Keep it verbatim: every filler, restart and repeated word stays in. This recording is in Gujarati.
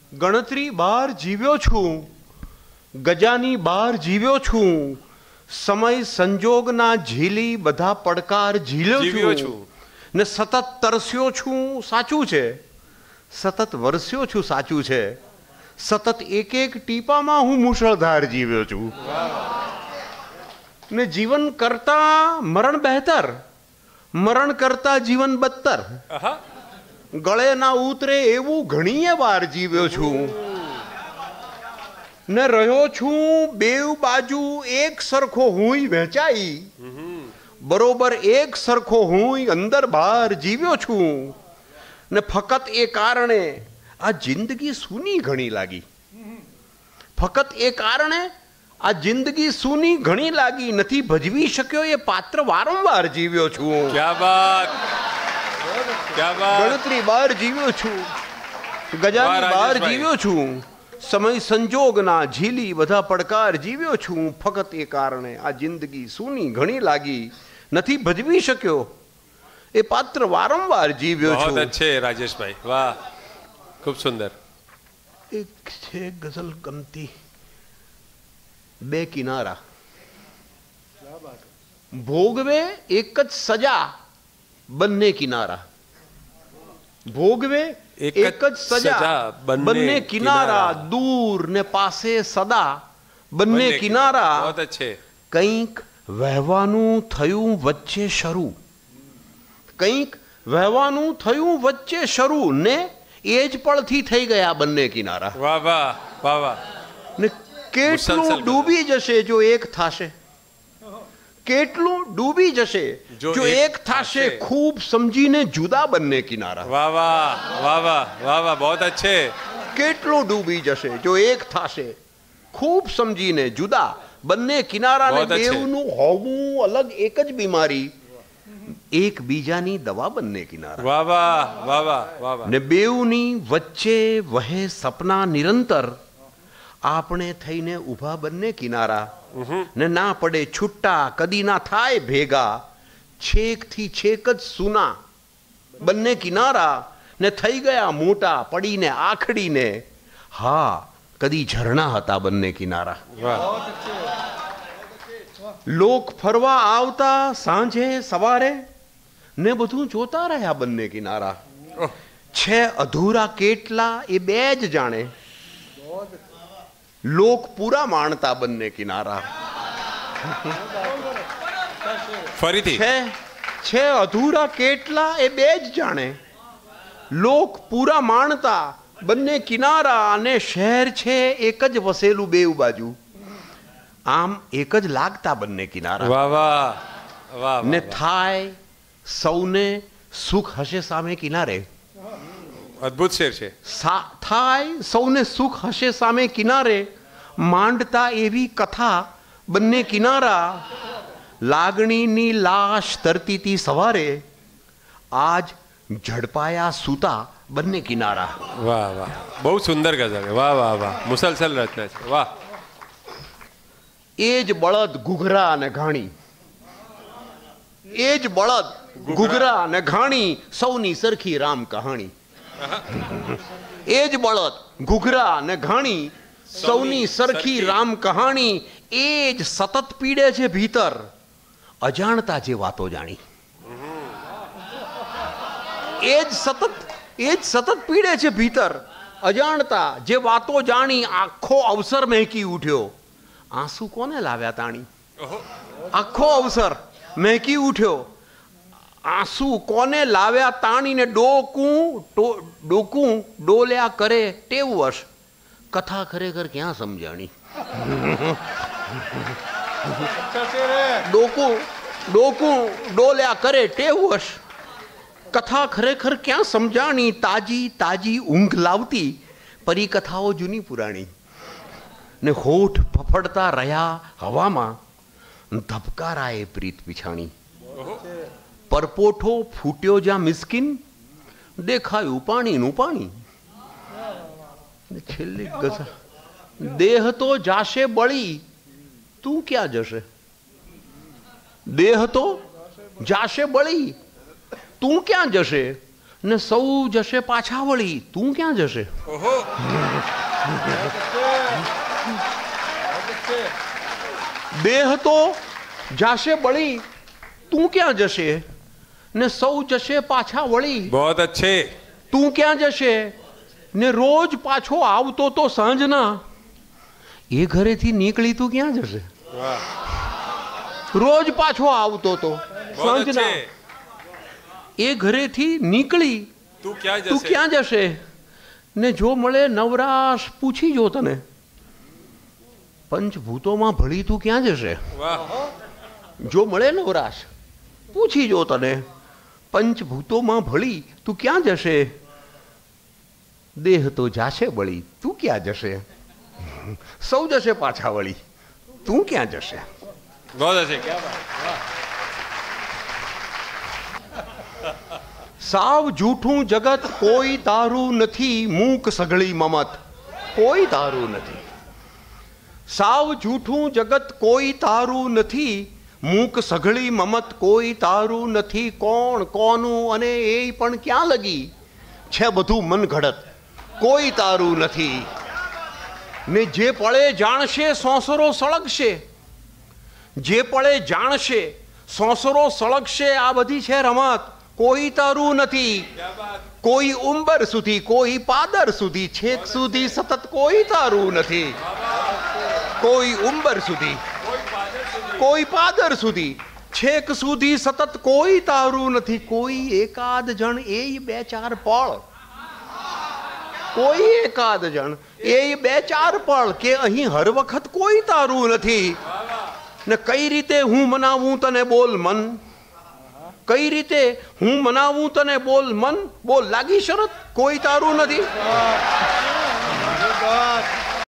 ગણતરી બહાર જીવ્યો છું, ગજાની બહાર જીવ્યો છું, સમય સંજોગના ઝીલી બધા પડકાર ઝીલ્યો છું ને સતત તરસ્યો છું, સાચું છે, સતત વરસ્યો છું, સાચું છે, સતત એક એક ટીપામાં હું મુશળધાર જીવ્યો છું ને જીવન કરતા મરણ બહેતર, મરણ કરતા જીવન બદતર, ગળે ના ઉતરે એવું ઘણીએ વાર જીવ્યો છું ને રહ્યો છું બેવ બાજુ એક સરખો હુંય વહેંચાઈ, બરોબર એક સરખો હુંય અંદર બહાર જીવ્યો છું ને ફકત એ કારણે આ જિંદગી સૂની ઘણી લાગી, ફકત એ કારણે આ જિંદગી સૂની ઘણી લાગી, નથી ભજવી શક્યો એ પાત્ર વારંવાર જીવ્યો છું. ક્યા બાત, ક્યા બાત. ગણતરી બહાર જીવ્યો છું, ગજાની બહાર જીવ્યો છું, સમય સંજોગના ઝીલી બધા પડકાર જીવ્યો છું, ફકત એ કારણે આ જિંદગી સૂની ઘણી લાગી, નથી ભજવી શક્યો એ પાત્ર વારંવાર જીવ્યો છું. બહુત અચ્છે રાજેશભાઈ, વાહ, ખૂબ સુંદર. એક છે ગઝલ ગમતી, બે કિનારા, ભોગવે એક જ સજા બંને કિનારા, ભોગવે એક જ સજા બંને કિનારા, દૂર ને પાસે સદા બંને કિનારા, બહુત અચ્છે. કંઈક વહેવાનું થયું વચ્ચે શરૂ, કંઈક વહેવાનું થયું વચ્ચે શરૂ ને એ જ પળથી થઈ ગયા બંને કિનારા. વાહ વાહ વાહ વાહ. ને કેટલું ડૂબી જશે જો એક થાશે, કેટલું ડૂબી જશે જો એક થાશે, ખૂબ સમજીને જુદા બંને કિનારા. વાહ વાહ વાહ વાહ વાહ વાહ, બહુત અચ્છે. કેટલું ડૂબી જશે જો એક થાશે, ખૂબ સમજીને જુદા બંને કિનારા, ને બેવનું હોવું અલગ એક જ બીમારી, એક બીજાની દવા બંને કિનારા. વાહ વાહ વાહ વાહ વાહ વાહ. ને બેવની વચ્ચે વહે સપના નિરંતર, આપણે થઈને ઊભા બંને કિનારા ને ના પડે છૂટા, કદી ના થાય ભેગા, છેક થી છેક જ સુના બંને કિનારા ને થઈ ગયા મોટા, પડીને આખડીને, હા કદી ઝરણા હતા બંને કિનારા. લોક ફરવા આવતા સાંજે સવારે ને બધું જોતા રહ્યા બંને કિનારા, છે અધૂરા કેટલા એ બે જ જાણે, લોક પૂરા માણતા બંને કિનારા. ફરીથી છે છે અધૂરા કેટલા એ બે જ જાણે, લોક પૂરા માણતા બંને કિનારા, અને શહેર છે એક જ વસેલું બેઉ બાજુ, આમ એક જ લાગતા બંને કિનારા. વાહ વાહ વાહ. ને થાય સૌને સુખ હશે સામે કિનારે, અદ્ભુત શેર છે. થાય સૌને સુખ હશે સામે કિનારે, માંડતા એવી કથા બંને કિનારા, લાગણીની લાશ તરતી તી સવારે, આજ ઝડપાયા સૂતા બંને કિનારા. વાહ વાહ, બહુ સુંદર ગઝલ. વાહ વાહ વાહ, મુસલસલ રચના છે. વાહ. એ જ બળદ ઘૂઘરા અને ઘાણી, એ જ બળદ ઘૂઘરા અને ઘાણી, સૌની સરખી રામ કહાણી. એ જ બળદ ઘૂઘરા અને ઘાણી, સૌની સરખી રામ કહાણી, એ જ સતત પીડે છે ભીતર, અજાણતા જે વાતો જાણી. એ જ સતત એ જ સતત પીડે છે ભીતર, અજાણતા જે વાતો જાણી, આખો અવસર મહેકી ઉઠ્યો, આંસુ કોને લાવ્યા તાણી, આખો અવસર મહેકી ઉઠ્યો, આંસુ કોને લાવ્યા તાણી, ને ડોકું ડોકું ડોલ્યા કરે ટેવ વશ, કથા ખરેખર ક્યાં સમજાણી. ડોકું ડોકું ડોલ્યા કરે ટેવ વશ, કથા ખરેખર ક્યાં સમજાણી, તાજી તાજી ઊંઘ લાવતી પરિકથાઓ જૂની પુરાણી, ને હોઠ ફફડતા રહ્યા હવામાં, ધબકારાએ પ્રીત પીછાણી, પરપોઠો ફૂટ્યો જ્યાં મિસ્કીન, દેખાયું પાણીનું પાણી. છેલ્લી ગઝલ, દેહ તો જાશે બળી તું ક્યાં જશે, દેહ તો જાશે બળી તું ક્યાં જશે, ને સૌ જશે પાછા વળી, તું ક્યાં જશે? ઓહો દેહ તો જાશે બળી, તું ક્યાં જશે? ને સૌ જશે પાછા વળી, बहुत अच्छे. તું ક્યાં જશે? ને રોજ પાછો આવતો તો સાંજના, એ ઘરેથી નીકળી તું ક્યાં જશે? વાહ રોજ પાછો આવતો તો बहुत સાંજના, अच्छे. એ ઘરેથી નીકળી તું ક્યાં તું જશે? ક્યાં જશે? ને જો મળે નવરાશ પૂછી જો તને, પંચભૂતોમાં ભળી તું ક્યાં જશે? વાહ જો મળે નવરાશ પૂછી જો તને, પંચભૂતોમાં ભળી તું ક્યાં જશે? દેહ તો જાશે બળી, તું ક્યાં જશે? સૌ જશે પાછા વળી, તું ક્યાં જશે? बहुत अच्छे. क्या बात. वाह સાવ જૂઠું જગત કોઈ તારું નથી, મૂક સઘળી મમત કોઈ તારું નથી. સાવ જૂઠું જગત કોઈ તારું નથી, મૂક સઘળી મમત કોઈ તારું નથી. કોણ કોનું અને એ પણ ક્યાં લગી છે બધું મન ઘડત કોઈ તારું નથી. ને જે પળે જાણશે સોંસરો સળગશે, જે પળે જાણશે સોંસરો સળગશે, આ બધી છે રમત કોઈ તારું નથી. કોઈ ઉંબર સુધી, કોઈ પાદર સુધી, છેક સુધી સતત કોઈ તારું નથી. કોઈ ઉંબર સુધી, કોઈ પાદર સુધી, છેક સુધી સતત કોઈ તારું નથી. કોઈ એકાદ જણ એ બે ચાર પળ, કોઈ એકાદ જણ એ બે ચાર પળ, કે અહીં હર વખત કોઈ તારું નથી. ને કઈ રીતે હું મનાવું તને બોલ મન, કઈ રીતે હું મનાવું તને બોલ મન, બોલ લાગી શરત કોઈ તારું નથી.